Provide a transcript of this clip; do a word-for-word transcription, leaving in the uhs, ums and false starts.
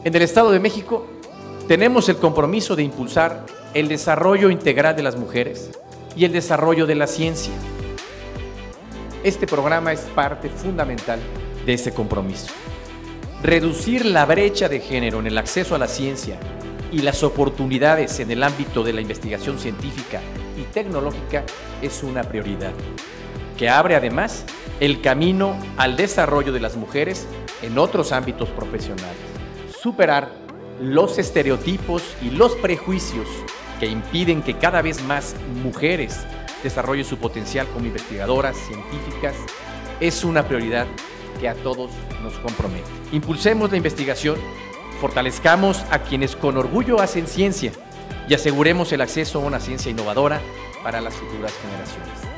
En el Estado de México tenemos el compromiso de impulsar el desarrollo integral de las mujeres y el desarrollo de la ciencia. Este programa es parte fundamental de ese compromiso. Reducir la brecha de género en el acceso a la ciencia y las oportunidades en el ámbito de la investigación científica y tecnológica es una prioridad, que abre además el camino al desarrollo de las mujeres en otros ámbitos profesionales. Superar los estereotipos y los prejuicios que impiden que cada vez más mujeres desarrollen su potencial como investigadoras científicas es una prioridad que a todos nos compromete. Impulsemos la investigación, fortalezcamos a quienes con orgullo hacen ciencia y aseguremos el acceso a una ciencia innovadora para las futuras generaciones.